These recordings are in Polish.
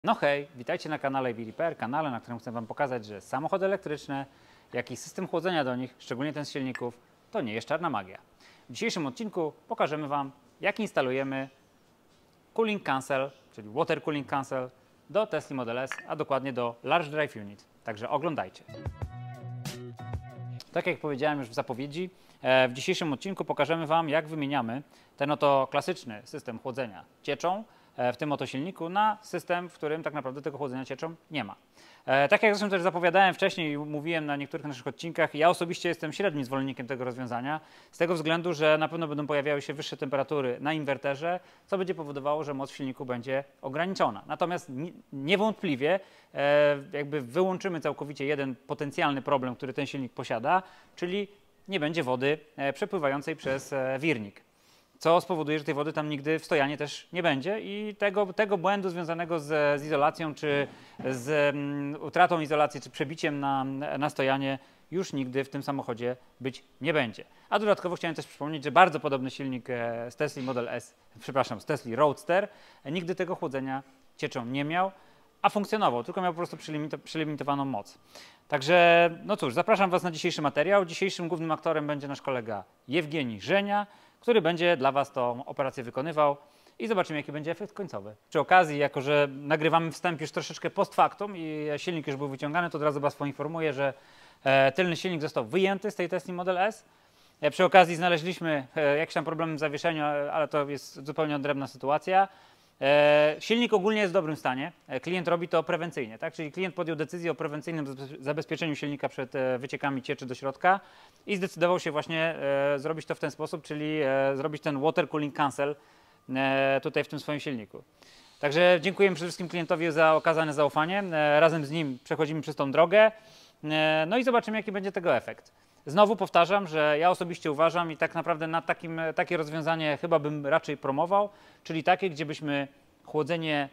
No hej, witajcie na kanale EV Repair, kanale, na którym chcę Wam pokazać, że samochody elektryczne, jak i system chłodzenia do nich, szczególnie ten z silników, to nie jest czarna magia. W dzisiejszym odcinku pokażemy Wam, jak instalujemy Cooling Cancel, czyli Water Cooling Cancel do Tesla Model S, a dokładnie do Large Drive Unit. Także oglądajcie. Tak jak powiedziałem już w zapowiedzi, w dzisiejszym odcinku pokażemy Wam, jak wymieniamy ten oto klasyczny system chłodzenia cieczą w tym oto silniku na system, w którym tak naprawdę tego chłodzenia cieczą nie ma. Tak jak zresztą też zapowiadałem wcześniej i mówiłem na niektórych naszych odcinkach, ja osobiście jestem średnim zwolennikiem tego rozwiązania, z tego względu, że na pewno będą pojawiały się wyższe temperatury na inwerterze, co będzie powodowało, że moc w silniku będzie ograniczona. Natomiast niewątpliwie jakby wyłączymy całkowicie jeden potencjalny problem, który ten silnik posiada, czyli nie będzie wody przepływającej przez wirnik, co spowoduje, że tej wody tam nigdy w stojanie też nie będzie i tego błędu związanego z izolacją, czy z utratą izolacji, czy przebiciem na stojanie już nigdy w tym samochodzie być nie będzie. A dodatkowo chciałem też przypomnieć, że bardzo podobny silnik z Tesla Model S, przepraszam, z Tesla Roadster, nigdy tego chłodzenia cieczą nie miał, a funkcjonował, tylko miał po prostu przelimitowaną moc. Także, no cóż, zapraszam Was na dzisiejszy materiał. Dzisiejszym głównym aktorem będzie nasz kolega Jewgenij Żenia, który będzie dla Was tą operację wykonywał i zobaczymy, jaki będzie efekt końcowy. Przy okazji, jako że nagrywamy wstęp już troszeczkę post factum i silnik już był wyciągany, to od razu Was poinformuję, że tylny silnik został wyjęty z tej Tesla Model S. Przy okazji znaleźliśmy jakieś tam problemy w zawieszeniu, ale to jest zupełnie odrębna sytuacja. Silnik ogólnie jest w dobrym stanie. Klient robi to prewencyjnie, tak? Czyli klient podjął decyzję o prewencyjnym zabezpieczeniu silnika przed wyciekami cieczy do środka i zdecydował się właśnie zrobić to w ten sposób, czyli zrobić ten Water Cooling Cancel tutaj w tym swoim silniku. Także dziękuję przede wszystkim klientowi za okazane zaufanie. Razem z nim przechodzimy przez tą drogę. No i zobaczymy, jaki będzie tego efekt. Znowu powtarzam, że ja osobiście uważam i tak naprawdę na takie rozwiązanie chyba bym raczej promował, czyli takie, gdzie byśmy chłodzenie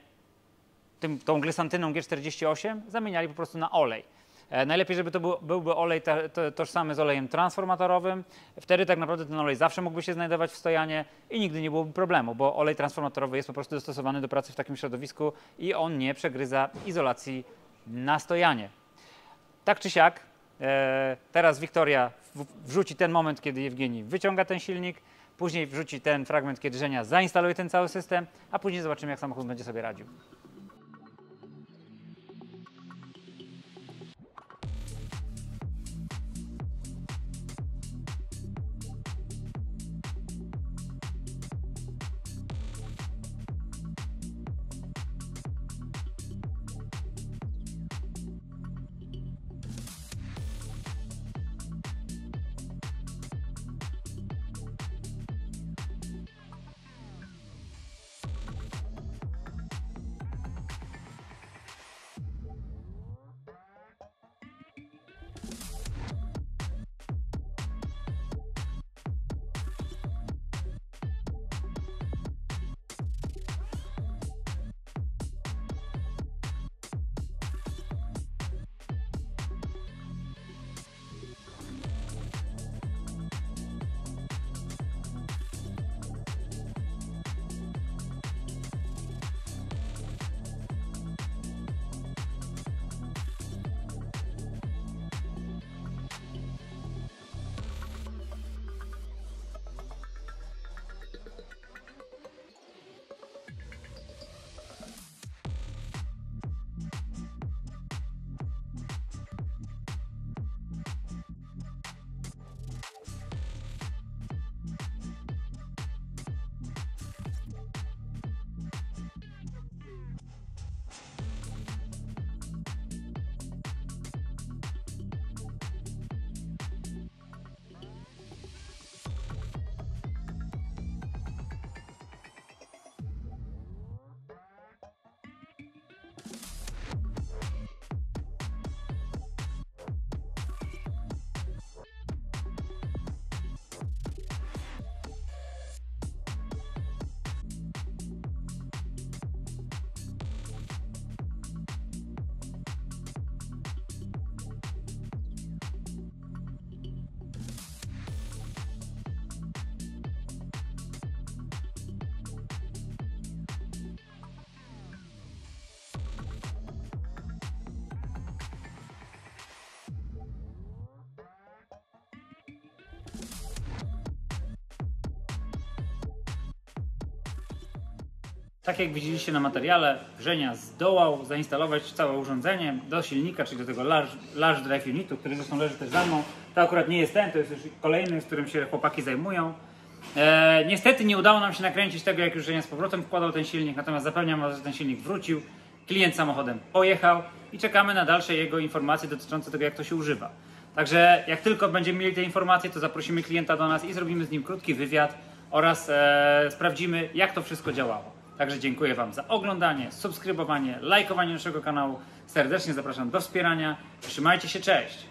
tą glysantyną G48 zamieniali po prostu na olej. Najlepiej, żeby to byłby olej tożsamy z olejem transformatorowym. Wtedy tak naprawdę ten olej zawsze mógłby się znajdować w stojanie i nigdy nie byłoby problemu, bo olej transformatorowy jest po prostu dostosowany do pracy w takim środowisku i on nie przegryza izolacji na stojanie. Tak czy siak, teraz Wiktoria wrzuci ten moment, kiedy Jewgenij wyciąga ten silnik, później wrzuci ten fragment, kiedy Żenia zainstaluje ten cały system, a później zobaczymy, jak samochód będzie sobie radził. Tak jak widzieliście na materiale, Żenia zdołał zainstalować całe urządzenie do silnika, czyli do tego Large Drive Unitu, który zresztą leży też za mną. To akurat nie jest ten, to jest już kolejny, z którym się chłopaki zajmują. Niestety nie udało nam się nakręcić tego, jak już Żenia z powrotem wkładał ten silnik, natomiast zapewniam Was, że ten silnik wrócił, klient samochodem pojechał i czekamy na dalsze jego informacje dotyczące tego, jak to się używa. Także jak tylko będziemy mieli te informacje, to zaprosimy klienta do nas i zrobimy z nim krótki wywiad oraz sprawdzimy, jak to wszystko działało. Także dziękuję Wam za oglądanie, subskrybowanie, lajkowanie naszego kanału. Serdecznie zapraszam do wspierania. Trzymajcie się, cześć!